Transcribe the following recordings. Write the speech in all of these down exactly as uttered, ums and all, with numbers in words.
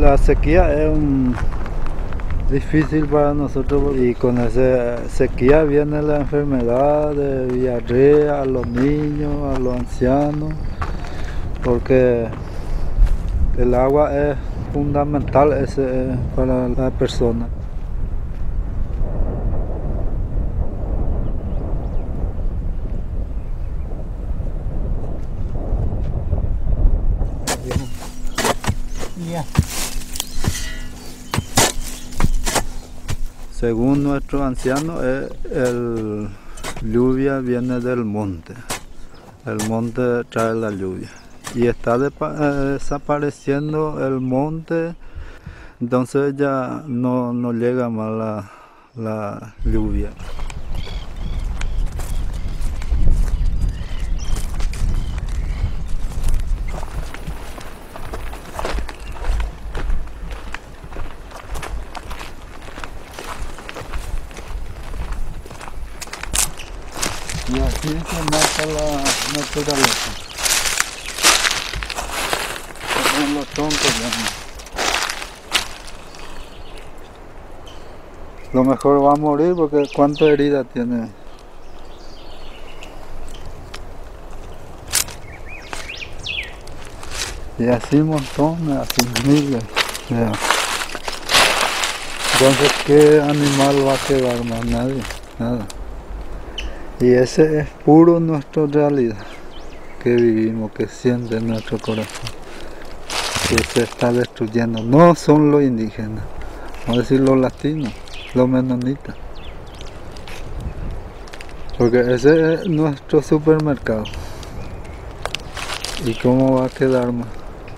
La sequía es un difícil para nosotros y con esa sequía viene la enfermedad de diarrea a los niños, a los ancianos, porque el agua es fundamental ese, para la persona. Según nuestros ancianos, el lluvia viene del monte. El monte trae la lluvia. Y está de, eh, desapareciendo el monte, entonces ya no, no llega más la, la lluvia. Y así se mata la naturaleza. Son los tontos ya. Lo mejor va a morir porque cuántas heridas tiene. Y así montones, así miles. Ya. Entonces, ¿qué animal va a quedar más? Nadie, nada. Y ese es puro nuestra realidad que vivimos, que siente nuestro corazón, que se está destruyendo. No son los indígenas, vamos a decir los latinos, los menonitas. Porque ese es nuestro supermercado. ¿Y cómo va a quedar más?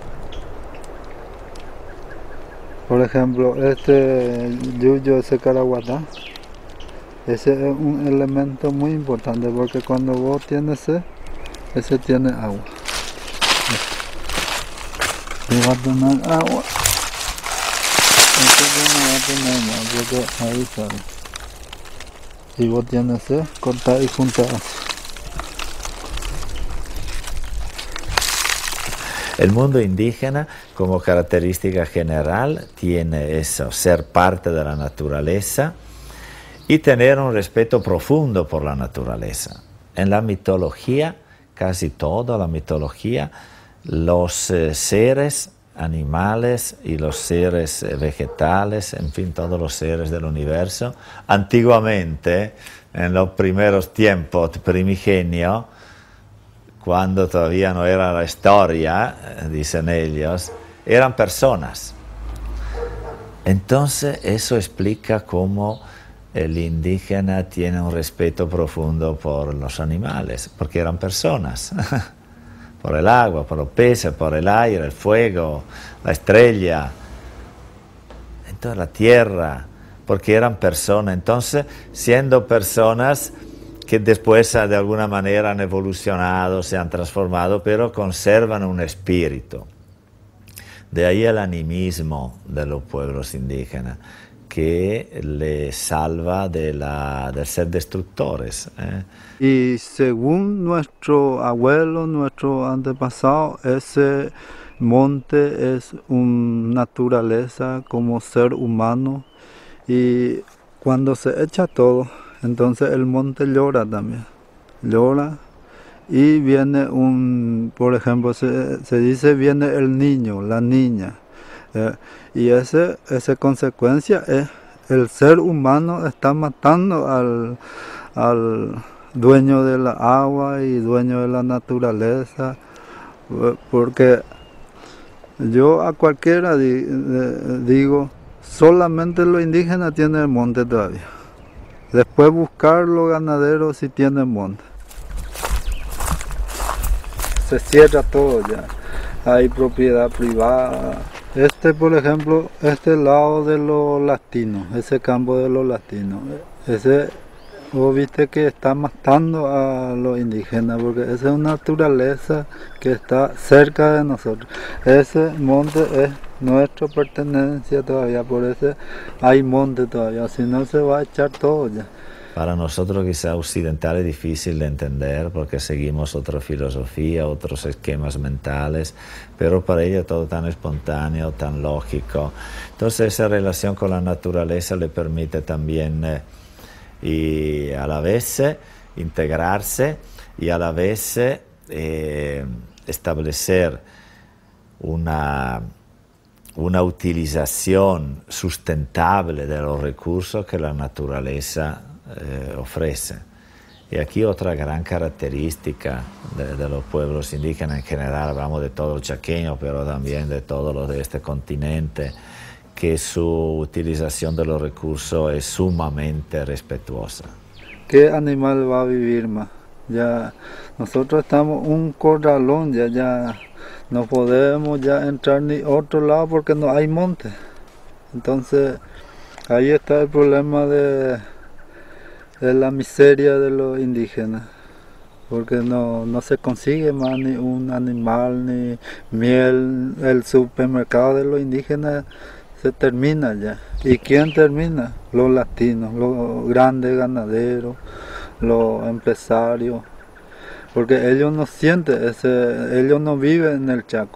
Por ejemplo, este yuyo, ese caraguatá. Ese es un elemento muy importante porque cuando vos tienes sed, ese tiene agua. Y va a tener agua. Entonces no va a tener más, porque ahí sale. Si vos tienes sed, cortá y juntá. El mundo indígena, como característica general, tiene eso, ser parte de la naturaleza y tener un respeto profundo por la naturaleza. En la mitología, casi toda la mitología, los eh, seres animales y los seres eh, vegetales, en fin, todos los seres del universo, antiguamente, en los primeros tiempos primigenios, cuando todavía no era la historia, eh, dicen ellos, eran personas. Entonces eso explica cómo el indígena tiene un respeto profundo por los animales, porque eran personas, por el agua, por los peces, por el aire, el fuego, la estrella, entonces la tierra, porque eran personas. Entonces, siendo personas que después de alguna manera han evolucionado, se han transformado, pero conservan un espíritu. De ahí el animismo de los pueblos indígenas, que le salva de, la, de ser destructores. ¿eh? Y según nuestro abuelo, nuestro antepasado, ese monte es una naturaleza como ser humano. Y cuando se echa todo, entonces el monte llora también. Llora y viene un, por ejemplo, se, se dice viene el niño, la niña. Eh, y ese, esa consecuencia es el ser humano está matando al, al dueño de la agua y dueño de la naturaleza, porque yo a cualquiera di, digo, solamente los indígenas tienen el monte todavía. Después buscar los ganaderos si tienen monte. Se cierra todo ya, hay propiedad privada. Este, por ejemplo, este lado de los latinos, ese campo de los latinos, ese, vos viste que está matando a los indígenas, porque esa es una naturaleza que está cerca de nosotros. Ese monte es nuestra pertenencia todavía, por eso hay monte todavía, si no se va a echar todo ya. Para nosotros quizá occidental es difícil de entender porque seguimos otra filosofía, otros esquemas mentales, pero para ella todo tan espontáneo, tan lógico. Entonces esa relación con la naturaleza le permite también eh, y a la vez integrarse y a la vez eh, establecer una, una utilización sustentable de los recursos que la naturaleza eh, ofrece. Y aquí otra gran característica de, de los pueblos indígenas en general, hablamos de todo el chaqueño, pero también de todos los de este continente, que su utilización de los recursos es sumamente respetuosa. ¿Qué animal va a vivir más? Ya nosotros estamos un corralón, ya, ya no podemos ya entrar ni otro lado porque no hay monte. Entonces ahí está el problema de, de la miseria de los indígenas, porque no, no se consigue más ni un animal ni miel. El supermercado de los indígenas se termina ya. ¿Y quién termina? Los latinos, los grandes ganaderos, los empresarios, porque ellos no sienten ese, ellos no viven en el Chaco.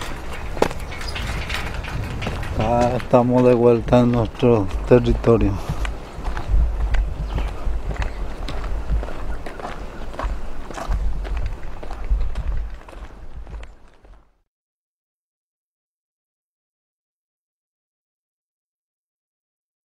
Ah, estamos de vuelta en nuestro territorio.